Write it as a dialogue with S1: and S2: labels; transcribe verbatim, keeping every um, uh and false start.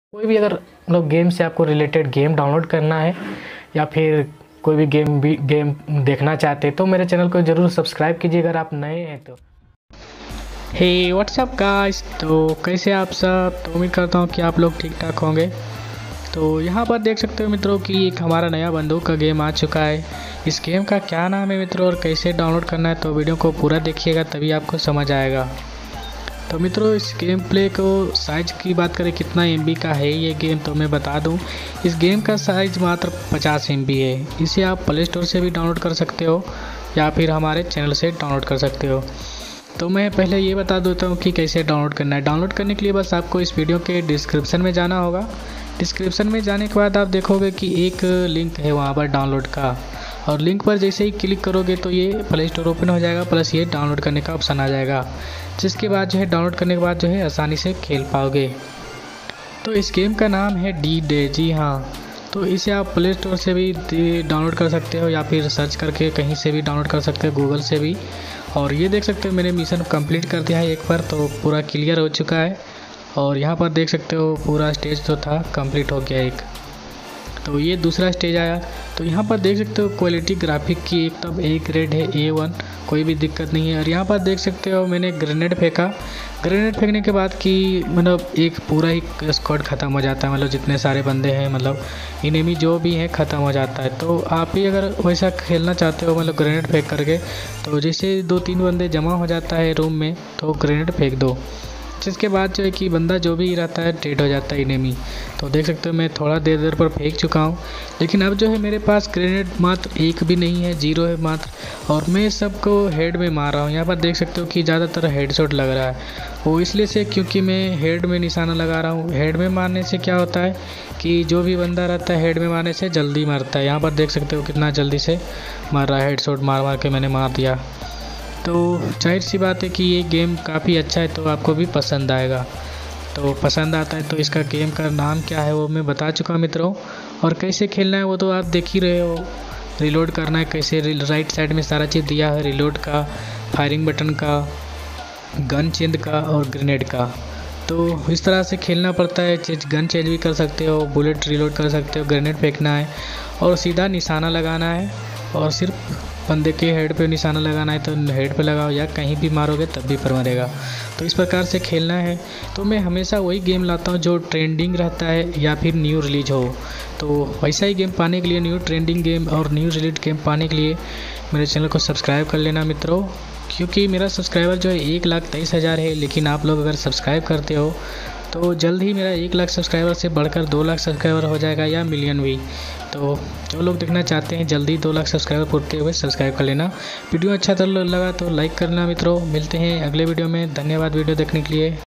S1: कोई भी अगर मतलब गेम से आपको रिलेटेड गेम डाउनलोड करना है या फिर कोई भी गेम भी गेम देखना चाहते हैं तो मेरे चैनल को ज़रूर सब्सक्राइब कीजिए अगर आप नए हैं तो। हे व्हाट्सअप गाइस, तो कैसे आप सब। तो उम्मीद करता हूँ कि आप लोग ठीक ठाक होंगे। तो यहाँ पर देख सकते हो मित्रों कि एक हमारा नया बंदूक का गेम आ चुका है। इस गेम का क्या नाम है मित्रों और कैसे डाउनलोड करना है, तो वीडियो को पूरा देखिएगा तभी आपको समझ आएगा। तो मित्रों इस गेम प्ले को साइज़ की बात करें कितना एम बी का है ये गेम, तो मैं बता दूं इस गेम का साइज़ मात्र पचास एम बी है। इसे आप प्ले स्टोर से भी डाउनलोड कर सकते हो या फिर हमारे चैनल से डाउनलोड कर सकते हो। तो मैं पहले ये बता देता हूँ कि कैसे डाउनलोड करना है। डाउनलोड करने के लिए बस आपको इस वीडियो के डिस्क्रिप्शन में जाना होगा। डिस्क्रिप्शन में जाने के बाद आप देखोगे कि एक लिंक है वहाँ पर डाउनलोड का, और लिंक पर जैसे ही क्लिक करोगे तो ये प्ले स्टोर ओपन हो जाएगा, प्लस ये डाउनलोड करने का ऑप्शन आ जाएगा, जिसके बाद जो है डाउनलोड करने के बाद जो है आसानी से खेल पाओगे। तो इस गेम का नाम है डी डे, जी हाँ। तो इसे आप प्ले स्टोर से भी डाउनलोड कर सकते हो या फिर सर्च करके कहीं से भी डाउनलोड कर सकते हो, गूगल से भी। और ये देख सकते हो मैंने मिशन कंप्लीट कर दिया है एक बार, तो पूरा क्लियर हो चुका है। और यहाँ पर देख सकते हो पूरा स्टेज जो था कंप्लीट हो गया एक। तो ये दूसरा स्टेज आया। तो यहाँ पर देख सकते हो क्वालिटी ग्राफिक की एकदम ए ग्रेड है, ए वन, कोई भी दिक्कत नहीं है। और यहाँ पर देख सकते हो मैंने ग्रेनेड फेंका। ग्रेनेड फेंकने के बाद कि मतलब एक पूरा ही स्क्वाड ख़त्म हो जाता है, मतलब जितने सारे बंदे हैं मतलब इनेमी जो भी हैं ख़त्म हो जाता है। तो आप भी अगर वैसा खेलना चाहते हो मतलब ग्रेनेड फेंक करके, तो जैसे दो तीन बंदे जमा हो जाता है रूम में तो ग्रेनेड फेंक दो, जिसके बाद जो है कि बंदा जो भी रहता है डेड हो जाता है इनेमी। तो देख सकते हो मैं थोड़ा देर देर पर फेंक चुका हूँ, लेकिन अब जो है मेरे पास ग्रेनेड मात्र एक भी नहीं है, जीरो है मात्र। और मैं सबको हेड में मार रहा हूँ। यहाँ पर देख सकते हो कि ज़्यादातर हेडशॉट लग रहा है, वो इसलिए से क्योंकि मैं हेड में निशाना लगा रहा हूँ। हेड में मारने से क्या होता है कि जो भी बंदा रहता है हेड में मारने से जल्दी मरता है। यहाँ पर देख सकते हो कितना जल्दी से मार रहा है, हेडशॉट मार मार के मैंने मार दिया। तो जाहिर सी बात है कि ये गेम काफ़ी अच्छा है, तो आपको भी पसंद आएगा। तो पसंद आता है तो इसका गेम का नाम क्या है वो मैं बता चुका हूँ मित्रों, और कैसे खेलना है वो तो आप देख ही रहे हो। रिलोड करना है कैसे, राइट साइड में सारा चीज़ दिया है, रिलोड का, फायरिंग बटन का, गन चेंज का और ग्रेनेड का। तो इस तरह से खेलना पड़ता है। चेंज गन चेंज भी कर सकते हो, बुलेट रिलोड कर सकते हो, ग्रेनेड फेंकना है और सीधा निशाना लगाना है, और सिर्फ बंदे के हेड पे निशाना लगाना है तो हेड पे लगाओ, या कहीं भी मारोगे तब भी पर मरेगा। तो इस प्रकार से खेलना है। तो मैं हमेशा वही गेम लाता हूँ जो ट्रेंडिंग रहता है या फिर न्यू रिलीज हो। तो वैसा ही गेम पाने के लिए, न्यू ट्रेंडिंग गेम और न्यू रिलीज गेम पाने के लिए मेरे चैनल को सब्सक्राइब कर लेना मित्रों, क्योंकि मेरा सब्सक्राइबर जो है एक लाख तेईस हज़ार है। लेकिन आप लोग अगर सब्सक्राइब करते हो तो जल्द ही मेरा एक लाख सब्सक्राइबर से बढ़कर दो लाख सब्सक्राइबर हो जाएगा, या मिलियन भी। तो जो लोग देखना चाहते हैं जल्दी दो लाख सब्सक्राइबर पूरते हुए सब्सक्राइब कर लेना। वीडियो अच्छा तो लगा तो लाइक करना मित्रों। मिलते हैं अगले वीडियो में। धन्यवाद वीडियो देखने के लिए।